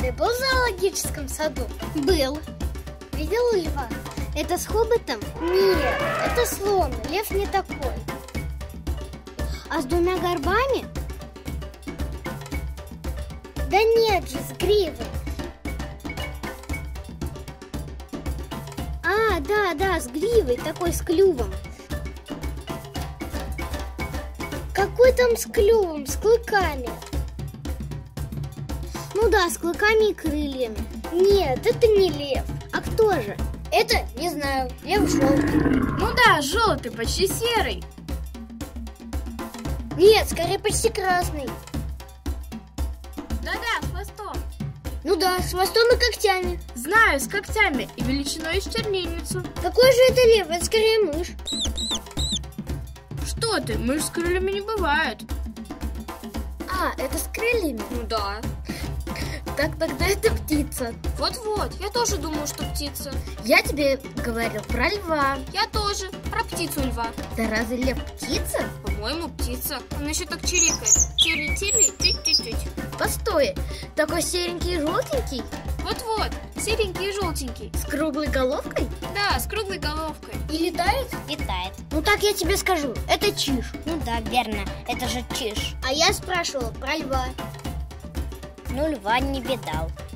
Ты был в зоологическом саду? Был. Видел льва? Это с хоботом? Нет, это слон. Лев не такой. А с двумя горбами? Да нет же, с гривой. Да, с гривой, такой с клювом. Какой там с клювом, с клыками? Ну да, с клыками и крыльями. Нет, это не лев. А кто же? Это, не знаю, лев желтый. Ну да, желтый, почти серый. Нет, скорее почти красный. Да-да, с хвостом. Ну да, с хвостом и когтями. Знаю, с когтями и величиной с чернильницу. Какой же это лев? Это скорее мышь. Что ты, мышь с крыльями не бывает. А, это с крыльями? Ну да. Так тогда это птица. Вот-вот, я тоже думаю, что птица. Я тебе говорил про льва. Я тоже, про птицу льва. Да разве лев птица? По-моему, птица. Он еще так чирикает. Тири-тири, тють-тють-тють. Постой, такой серенький и желтенький? Вот-вот, серенький и желтенький. С круглой головкой? Да, с круглой головкой. И летает? Летает. Ну так я тебе скажу, это чиж. Ну да, верно, это же чиж. А я спрашивала про льва. Ну, льва не видал.